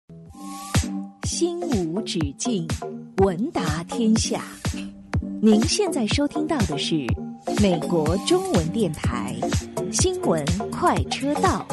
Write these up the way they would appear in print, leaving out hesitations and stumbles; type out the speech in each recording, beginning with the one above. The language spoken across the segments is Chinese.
心无止境，闻达天下。您现在收听到的是美国中文电台新闻快车道。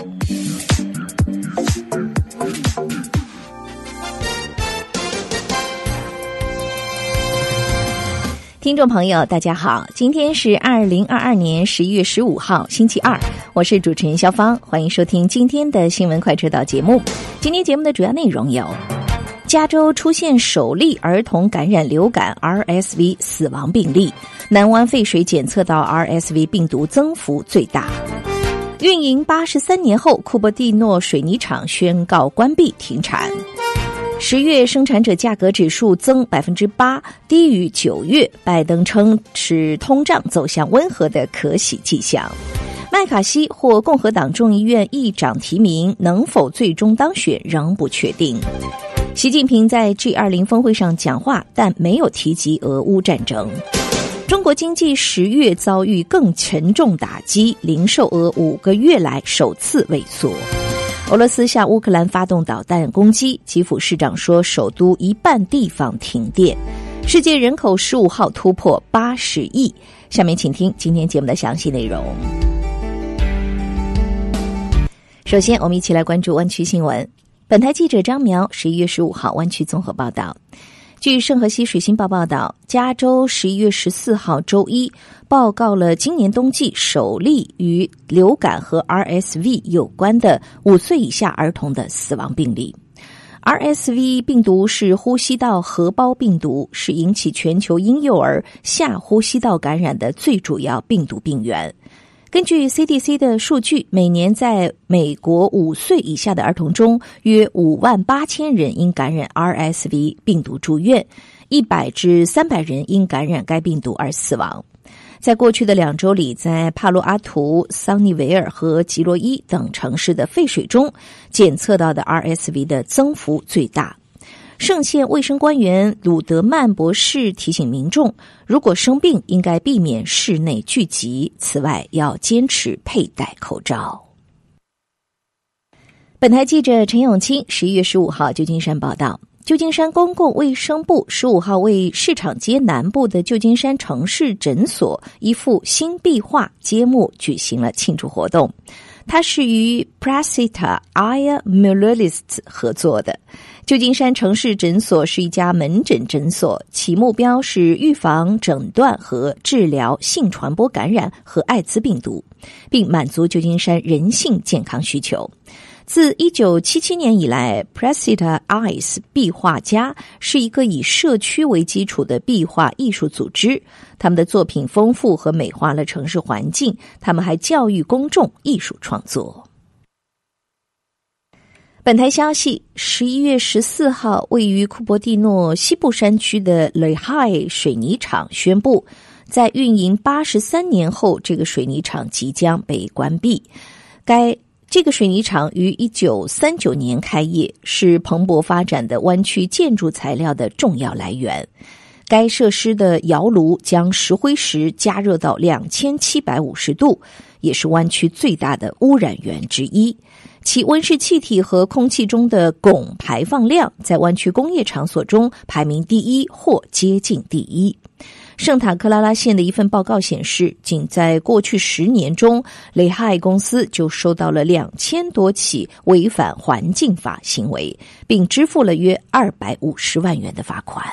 听众朋友大家好，今天是2022年11月15号星期二，我是主持人肖芳，欢迎收听今天的新闻快车道节目。今天节目的主要内容有：加州出现首例儿童感染流感 RSV 死亡病例，南湾废水检测到 RSV 病毒增幅最大。运营83年后，库珀蒂诺水泥厂宣告关闭停产。10月生产者价格指数增 8%， 低于9月，拜登称是通胀走向温和的可喜迹象。麦卡锡获共和党众议院议长提名，能否最终当选仍不确定。习近平在 G20 峰会上讲话，但没有提及俄乌战争。中国经济10月遭遇更沉重打击，零售额5个月来首次萎缩。俄罗斯向乌克兰发动导弹攻击，基辅市长说首都一半地方停电。世界人口15号突破80亿。下面请听今天节目的详细内容。首先我们一起来关注湾区新闻。本台记者张苗11月15号湾区综合报道。据圣荷西水星报报道，加州11月14号周一报告了今年冬季首例与流感和 RSV 有关的5岁以下儿童的死亡病例。RSV 病毒是呼吸道合胞病毒，是引起全球婴幼儿下呼吸道感染的最主要病毒病源。根据 CDC 的数据，每年在美国5岁以下的儿童中，约58000人因感染 RSV 病毒住院，100至300人因感染该病毒而死亡。在过去的2周里，在帕洛阿图、桑尼维尔和吉罗伊等城市的废水中检测到的 RSV 的增幅最大。圣县卫生官员鲁德曼博士提醒民众，如果生病应该避免室内聚集，此外要坚持佩戴口罩。本台记者陈永清11月15号旧金山报道，旧金山公共卫生部15号为市场街南部的旧金山城市诊所一幅新壁画揭幕举行了庆祝活动。它是与 Prasita Aya Muralists 合作的。旧金山城市诊所是一家门诊诊所，其目标是预防、诊断和治疗性传播感染和艾滋病毒，并满足旧金山人性健康需求。自1977年以来 Prasita Eyes 壁画家是一个以社区为基础的壁画艺术组织，他们的作品丰富和美化了城市环境，他们还教育公众艺术创作。本台消息，11月14号，位于库珀蒂诺西部山区的 Lehigh 水泥厂宣布，在运营83年后，这个水泥厂即将被关闭。这个水泥厂于1939年开业，是蓬勃发展的湾区建筑材料的重要来源。该设施的窑炉将石灰石加热到2750度，也是湾区最大的污染源之一。其温室气体和空气中的汞排放量在湾区工业场所中排名第一或接近第一。圣塔克拉拉县的一份报告显示，仅在过去10年中，雷害公司就收到了2000多起违反环境法行为，并支付了约250万元的罚款。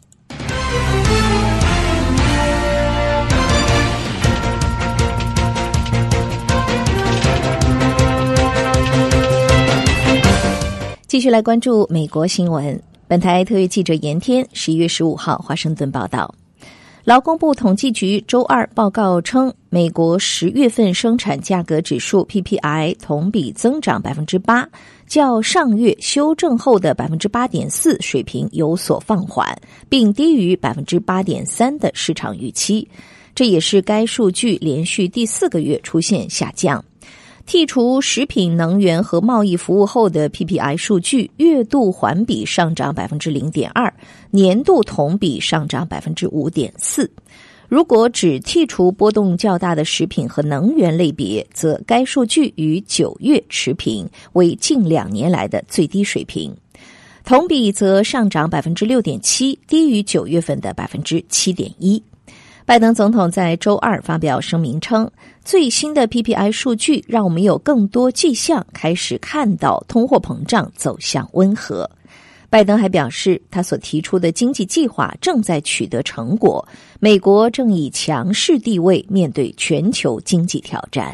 继续来关注美国新闻。本台特约记者严天11月15号华盛顿报道，劳工部统计局周二报告称，美国10月份生产价格指数 PPI 同比增长 8%， 较上月修正后的 8.4% 水平有所放缓，并低于 8.3% 的市场预期。这也是该数据连续第4个月出现下降。剔除食品、能源和贸易服务后的 PPI 数据，月度环比上涨 0.2%， 年度同比上涨 5.4%。如果只剔除波动较大的食品和能源类别，则该数据与9月持平，为近2年来的最低水平。 同比则上涨 6.7%， 低于9月份的 7.1%。拜登总统在周二发表声明称，最新的 PPI 数据让我们有更多迹象开始看到通货膨胀走向温和。拜登还表示，他所提出的经济计划正在取得成果，美国正以强势地位面对全球经济挑战。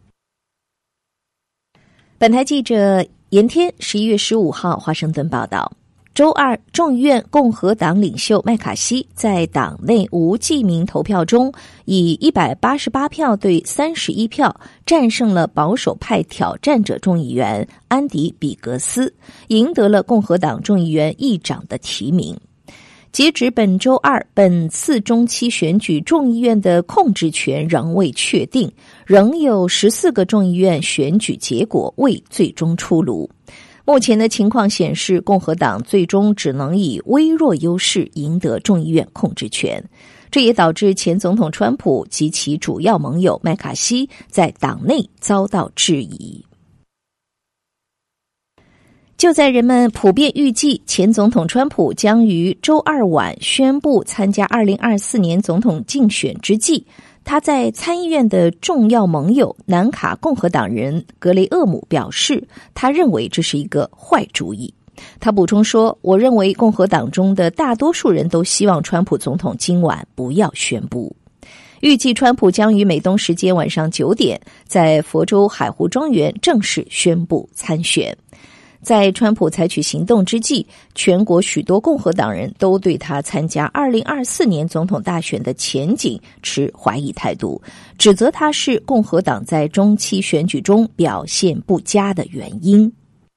本台记者严天11月15号华盛顿报道，周二众议院共和党领袖麦卡锡在党内无记名投票中以188票对31票战胜了保守派挑战者众议员安迪比格斯，赢得了共和党众议员议长的提名。截止本周二，本次中期选举众议院的控制权仍未确定，仍有14个众议院选举结果未最终出炉。目前的情况显示，共和党最终只能以微弱优势赢得众议院控制权，这也导致前总统川普及其主要盟友麦卡锡在党内遭到质疑。就在人们普遍预计前总统川普将于周二晚宣布参加2024年总统竞选之际，他在参议院的重要盟友南卡共和党人格雷厄姆表示，他认为这是一个坏主意。他补充说，我认为共和党中的大多数人都希望川普总统今晚不要宣布。预计川普将于美东时间晚上9点在佛州海湖庄园正式宣布参选。在川普采取行动之际，全国许多共和党人都对他参加2024年总统大选的前景持怀疑态度，指责他是共和党在中期选举中表现不佳的原因。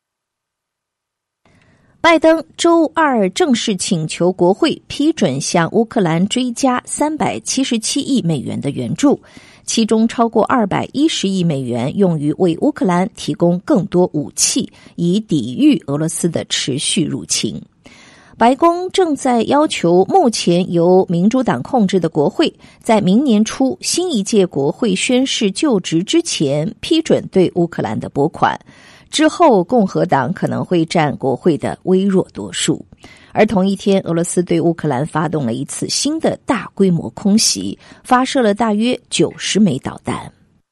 拜登周二正式请求国会批准向乌克兰追加377亿美元的援助，其中超过210亿美元用于为乌克兰提供更多武器，以抵御俄罗斯的持续入侵。白宫正在要求目前由民主党控制的国会，在明年初新一届国会宣誓就职之前批准对乌克兰的拨款，之后共和党可能会占国会的微弱多数。而同一天，俄罗斯对乌克兰发动了一次新的大规模空袭，发射了大约90枚导弹。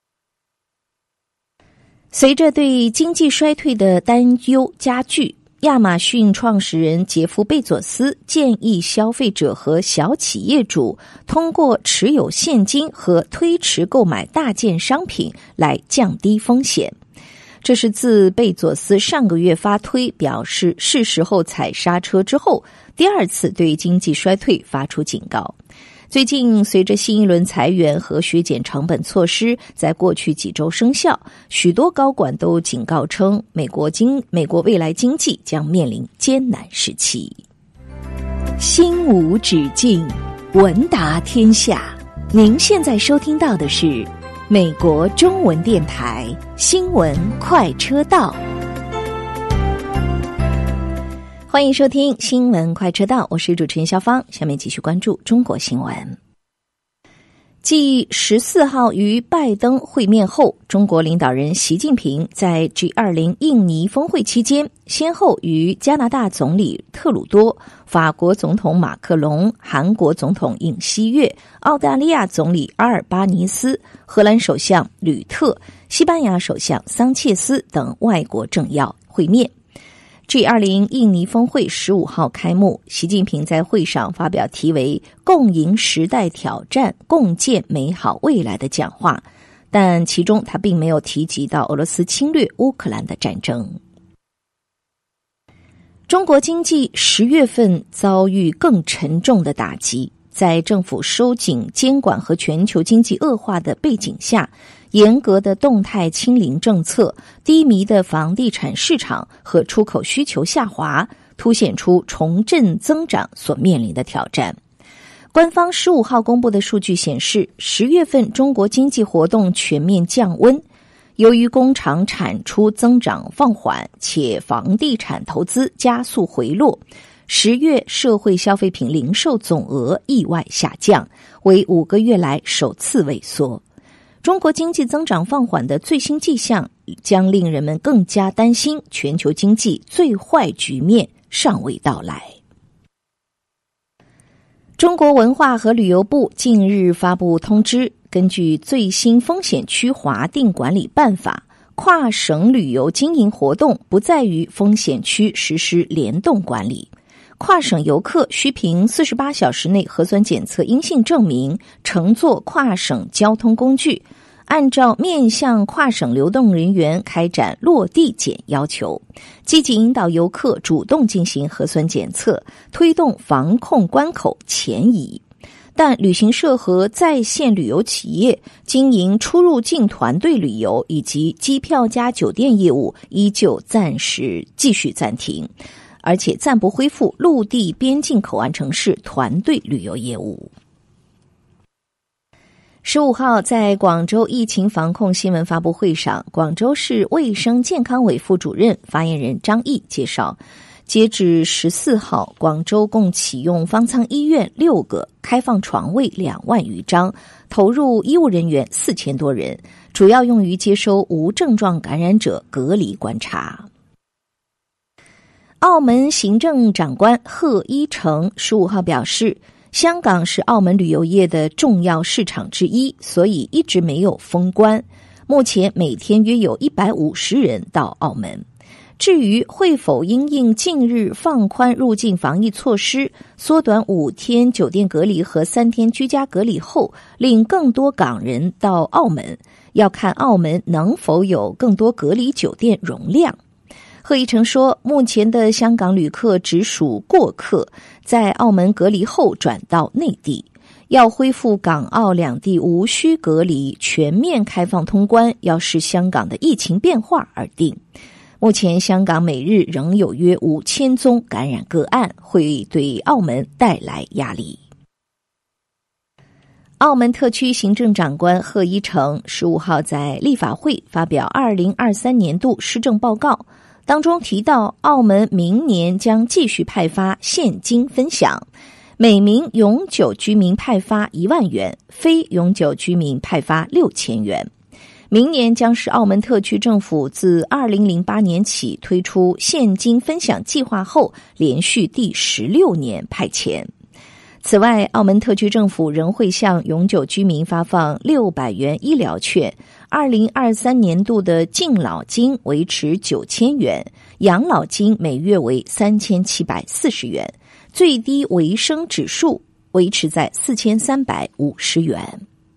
随着对经济衰退的担忧加剧，亚马逊创始人杰夫·贝佐斯建议消费者和小企业主通过持有现金和推迟购买大件商品来降低风险。这是自贝佐斯上个月发推表示是时候踩刹车之后，第二次对经济衰退发出警告。最近随着新一轮裁员和削减成本措施在过去几周生效，许多高管都警告称美国未来经济将面临艰难时期。心无止境，文达天下。您现在收听到的是美国中文电台新闻快车道，欢迎收听新闻快车道，我是主持人肖芳。下面继续关注中国新闻。继14号与拜登会面后，中国领导人习近平在 G20 印尼峰会期间，先后与加拿大总理特鲁多、法国总统马克龙、韩国总统尹锡悦、澳大利亚总理阿尔巴尼斯、荷兰首相吕特、西班牙首相桑切斯等外国政要会面。G20 印尼峰会15号开幕，习近平在会上发表题为“共赢时代挑战，共建美好未来”的讲话，但其中他并没有提及到俄罗斯侵略乌克兰的战争。中国经济10月份遭遇更沉重的打击，在政府收紧监管和全球经济恶化的背景下，严格的动态清零政策、低迷的房地产市场和出口需求下滑，凸显出重振增长所面临的挑战。官方15号公布的数据显示，10月份中国经济活动全面降温，由于工厂产出增长放缓，且房地产投资加速回落，10月社会消费品零售总额意外下降，为5个月来首次萎缩。中国经济增长放缓的最新迹象将令人们更加担心全球经济最坏局面尚未到来。中国文化和旅游部近日发布通知，根据最新风险区划定管理办法，跨省旅游经营活动不再于风险区实施联动管理。跨省游客需凭48小时内核酸检测阴性证明，乘坐跨省交通工具，按照面向跨省流动人员开展落地检要求，积极引导游客主动进行核酸检测，推动防控关口前移。但旅行社和在线旅游企业经营出入境团队旅游以及机票加酒店业务依旧暂时继续暂停，而且暂不恢复陆地边境口岸城市团队旅游业务。15号在广州疫情防控新闻发布会上，广州市卫生健康委副主任发言人张毅介绍，截至14号，广州共启用方舱医院6个，开放床位2万余张，投入医务人员4000多人，主要用于接收无症状感染者隔离观察。澳门行政长官贺一诚15号表示，香港是澳门旅游业的重要市场之一，所以一直没有封关。目前每天约有150人到澳门。至于会否因应近日放宽入境防疫措施，缩短5天酒店隔离和3天居家隔离后，令更多港人到澳门，要看澳门能否有更多隔离酒店容量。贺一诚说，目前的香港旅客只属过客，在澳门隔离后转到内地。要恢复港澳两地无需隔离，全面开放通关，要视香港的疫情变化而定。目前香港每日仍有约5000宗感染个案，会对澳门带来压力。澳门特区行政长官贺一诚15号在立法会发表2023年度施政报告，当中提到，澳门明年将继续派发现金分享，每名永久居民派发1万元，非永久居民派发6000元。明年将是澳门特区政府自2008年起推出现金分享计划后，连续第16年派钱。此外，澳门特区政府仍会向永久居民发放600元医疗券，2023年度的敬老金维持9000元，养老金每月为3740元，最低维生指数维持在4350元。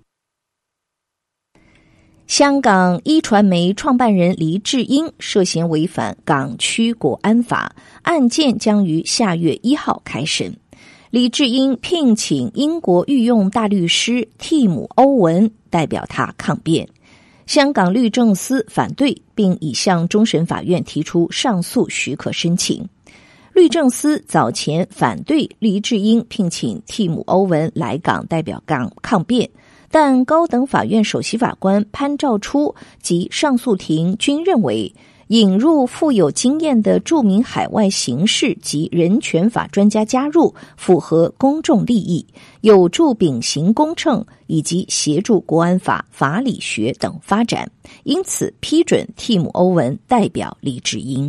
香港一传媒创办人黎智英涉嫌违反港区国安法，案件将于下月1号开审。黎智英聘请英国御用大律师蒂姆·欧文代表他抗辩，香港律政司反对，并已向终审法院提出上诉许可申请。律政司早前反对黎智英聘请蒂姆·欧文来港代表港抗辩，但高等法院首席法官潘兆初及上诉庭均认为，引入富有经验的著名海外刑事及人权法专家加入，符合公众利益，有助秉行公正以及协助国安法、法理学等发展，因此批准蒂姆·欧文代表黎智英。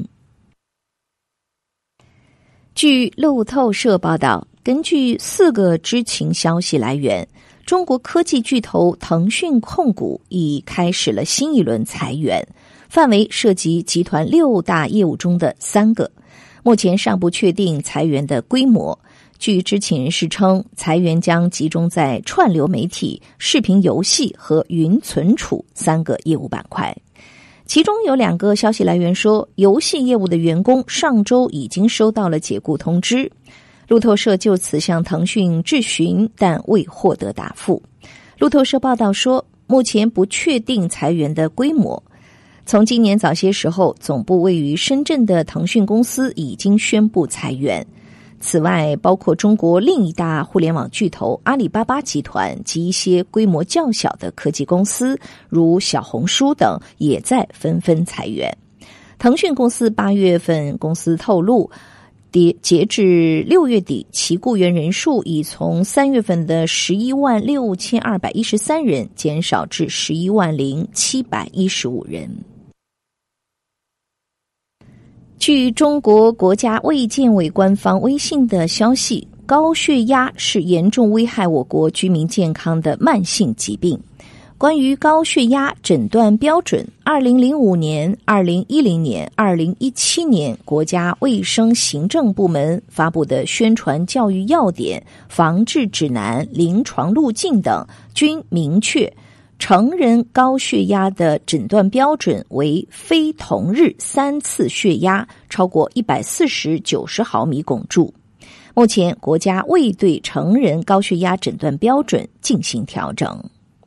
据路透社报道，根据4个知情消息来源，中国科技巨头腾讯控股已开始了新一轮裁员，范围涉及集团6大业务中的3个，目前尚不确定裁员的规模。据知情人士称，裁员将集中在串流媒体、视频游戏和云存储3个业务板块。其中有2个消息来源说，游戏业务的员工上周已经收到了解雇通知。路透社就此向腾讯质询，但未获得答复。路透社报道说，目前不确定裁员的规模。从今年早些时候，总部位于深圳的腾讯公司已经宣布裁员。此外，包括中国另一大互联网巨头阿里巴巴集团及一些规模较小的科技公司，如小红书等，也在纷纷裁员。腾讯公司8月份公司透露，截至6月底，其雇员人数已从3月份的116213人减少至110715人。 据中国国家卫健委官方微信的消息，高血压是严重危害我国居民健康的慢性疾病。关于高血压诊断标准，2005年、2010年、2017年国家卫生行政部门发布的宣传教育要点、防治指南、临床路径等均明确，成人高血压的诊断标准为非同日3次血压超过140/90毫米汞柱。目前国家未对成人高血压诊断标准进行调整。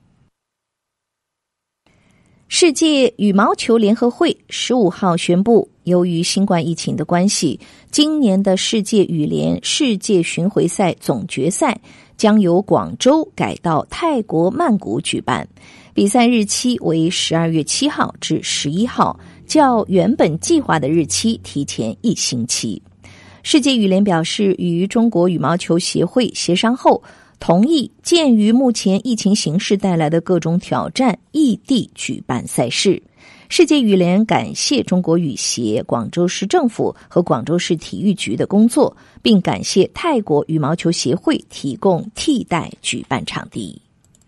世界羽毛球联合会15号宣布，由于新冠疫情的关系，今年的世界羽联世界巡回赛总决赛将由广州改到泰国曼谷举办，比赛日期为12月7号至11号，较原本计划的日期提前1星期。世界羽联表示，与中国羽毛球协会协商后，同意鉴于目前疫情形势带来的各种挑战，异地举办赛事。世界羽联感谢中国羽协、广州市政府和广州市体育局的工作，并感谢泰国羽毛球协会提供替代举办场地。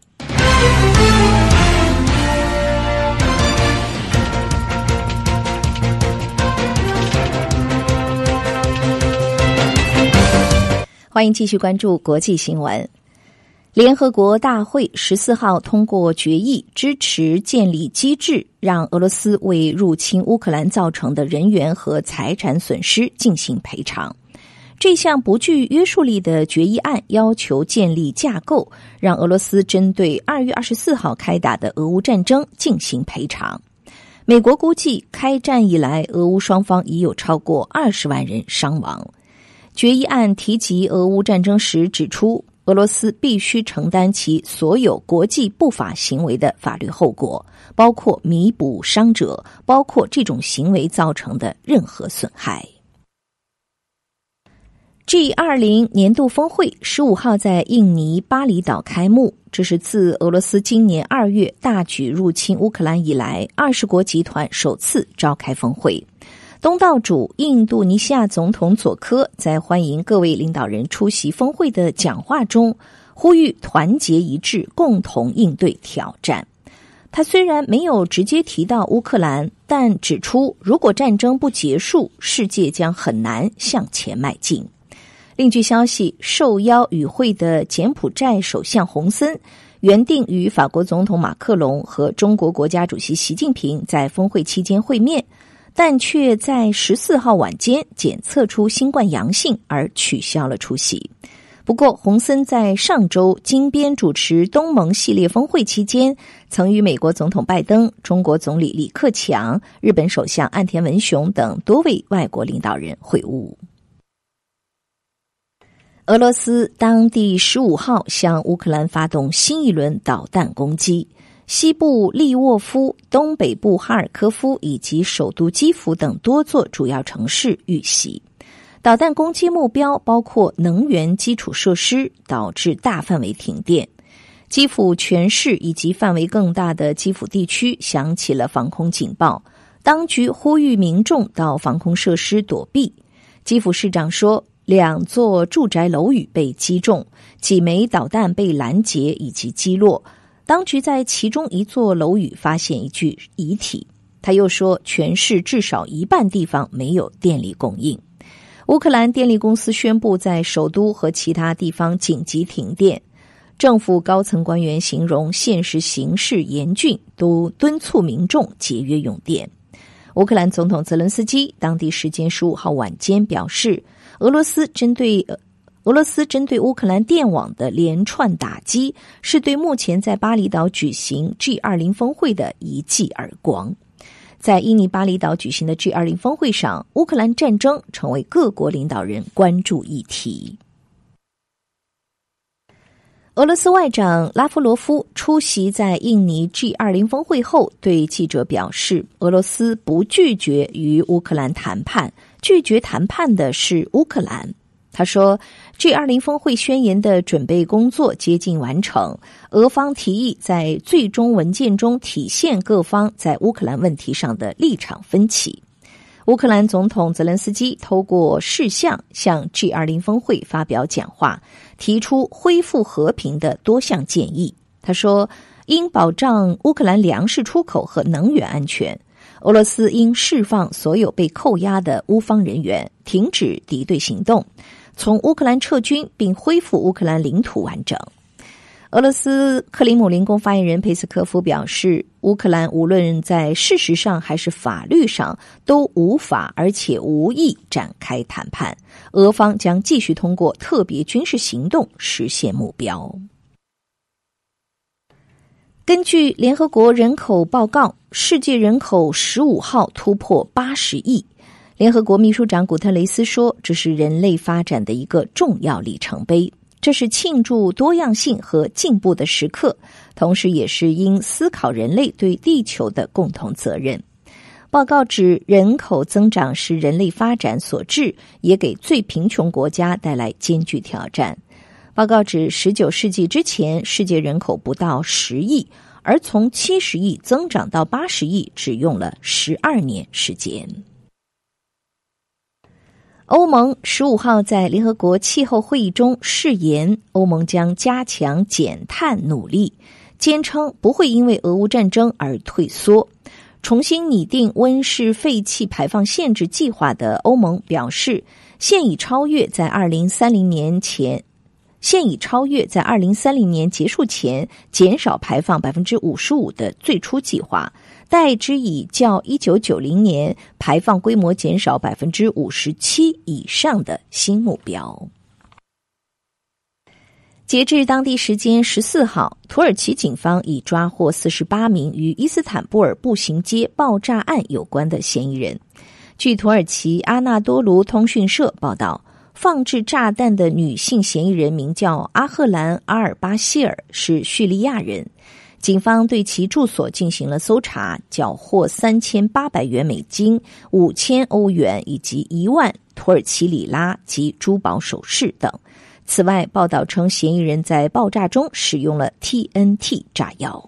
欢迎继续关注国际新闻。联合国大会14号通过决议，支持建立机制，让俄罗斯为入侵乌克兰造成的人员和财产损失进行赔偿。这项不具约束力的决议案要求建立架构，让俄罗斯针对2月24号开打的俄乌战争进行赔偿。美国估计，开战以来，俄乌双方已有超过20万人伤亡。决议案提及俄乌战争时指出，俄罗斯必须承担其所有国际不法行为的法律后果，包括弥补伤者，包括这种行为造成的任何损害。G20 年度峰会15号在印尼巴厘岛开幕，这是自俄罗斯今年2月大举入侵乌克兰以来，20国集团首次召开峰会。东道主印度尼西亚总统佐科在欢迎各位领导人出席峰会的讲话中，呼吁团结一致，共同应对挑战。他虽然没有直接提到乌克兰，但指出如果战争不结束，世界将很难向前迈进。另据消息，受邀与会的柬埔寨首相洪森原定与法国总统马克龙和中国国家主席习近平在峰会期间会面，但却在14号晚间检测出新冠阳性而取消了出席。不过，洪森在上周金边主持东盟系列峰会期间，曾与美国总统拜登、中国总理李克强、日本首相岸田文雄等多位外国领导人会晤。俄罗斯当地15号向乌克兰发动新一轮导弹攻击，西部利沃夫、东北部哈尔科夫以及首都基辅等多座主要城市遇袭。导弹攻击目标包括能源基础设施，导致大范围停电。基辅全市以及范围更大的基辅地区响起了防空警报，当局呼吁民众到防空设施躲避。基辅市长说，2座住宅楼宇被击中，几枚导弹被拦截以及击落。当局在其中一座楼宇发现一具遗体。他又说，全市至少一半地方没有电力供应。乌克兰电力公司宣布在首都和其他地方紧急停电。政府高层官员形容现实形势严峻，都敦促民众节约用电。乌克兰总统泽伦斯基当地时间15号晚间表示，俄罗斯针对乌克兰电网的连串打击，是对目前在巴厘岛举行 G20 峰会的一记耳光。在印尼巴厘岛举行的 G20 峰会上，乌克兰战争成为各国领导人关注议题。俄罗斯外长拉夫罗夫出席在印尼 G20 峰会后，对记者表示，俄罗斯不拒绝与乌克兰谈判，拒绝谈判的是乌克兰。他说 G20 峰会宣言的准备工作接近完成，俄方提议在最终文件中体现各方在乌克兰问题上的立场分歧。 乌克兰总统泽连斯基透过视像向 G20 峰会发表讲话，提出恢复和平的多项建议。他说，应保障乌克兰粮食出口和能源安全，俄罗斯应释放所有被扣押的乌方人员，停止敌对行动，从乌克兰撤军，并恢复乌克兰领土完整。俄罗斯克里姆林宫发言人佩斯科夫表示，乌克兰无论在事实上还是法律上都无法而且无意展开谈判，俄方将继续通过特别军事行动实现目标。根据联合国人口报告，世界人口15号突破80亿。联合国秘书长古特雷斯说，这是人类发展的一个重要里程碑。这是庆祝多样性和进步的时刻，同时也是应思考人类对地球的共同责任。报告指，人口增长是人类发展所致，也给最贫穷国家带来艰巨挑战。报告指，19世纪之前，世界人口不到10亿，而从70亿增长到80亿，只用了12年时间。欧盟15号在联合国气候会议中誓言，欧盟将加强减碳努力，坚称不会因为俄乌战争而退缩。重新拟定温室废气排放限制计划的欧盟表示，现已超越在2030年结束前减少排放 55% 的最初计划，代之以较1990年排放规模减少 57% 以上的新目标。截至当地时间14号，土耳其警方已抓获48名与伊斯坦布尔步行街爆炸案有关的嫌疑人。据土耳其阿纳多卢通讯社报道，放置炸弹的女性嫌疑人名叫阿赫兰·阿尔巴希尔，是叙利亚人。警方对其住所进行了搜查，缴获3800元美金、5000欧元以及1万土耳其里拉及珠宝首饰等。此外，报道称嫌疑人在爆炸中使用了 TNT 炸药。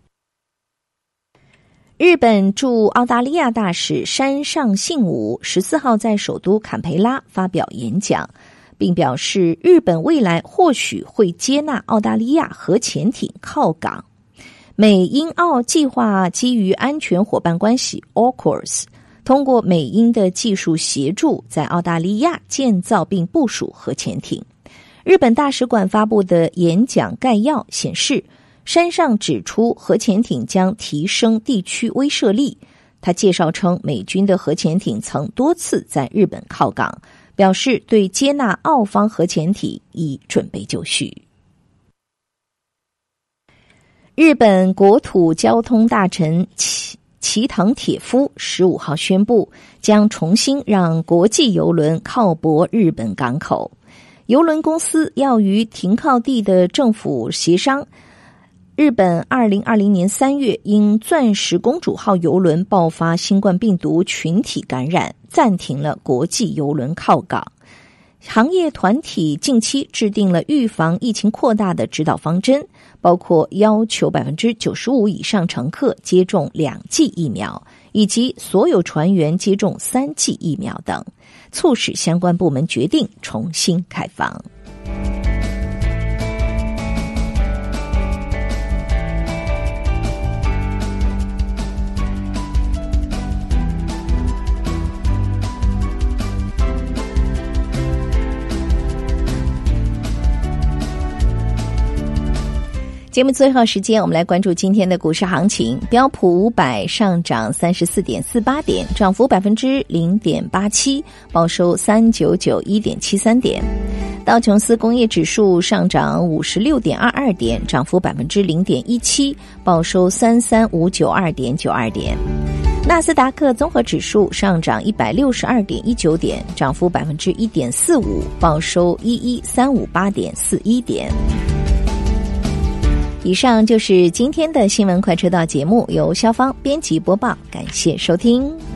日本驻澳大利亚大使山上信武14号在首都坎培拉发表演讲，并表示日本未来或许会接纳澳大利亚核潜艇靠港。美英澳计划基于安全伙伴关系 AUKUS， 通过美英的技术协助，在澳大利亚建造并部署核潜艇。日本大使馆发布的演讲概要显示，山上指出核潜艇将提升地区威慑力。他介绍称，美军的核潜艇曾多次在日本靠港，表示对接纳澳方核潜艇已准备就绪。日本国土交通大臣齐藤铁夫15号宣布，将重新让国际邮轮靠泊日本港口。邮轮公司要与停靠地的政府协商。日本2020年3月因钻石公主号邮轮爆发新冠病毒群体感染，暂停了国际邮轮靠港。行业团体近期制定了预防疫情扩大的指导方针，包括要求 95% 以上乘客接种2剂疫苗，以及所有船员接种3剂疫苗等，促使相关部门决定重新开放。节目最后时间，我们来关注今天的股市行情。标普500上涨 34.48 点，涨幅 0.87%， 报收 399.73 点。道琼斯工业指数上涨 56.22 点，涨幅 0.17%， 报收 33592.92 点。纳斯达克综合指数上涨 162.19 点，涨幅 1.45%， 报收 11358.41 点。以上就是今天的新闻快车道节目，由肖芳编辑播报，感谢收听。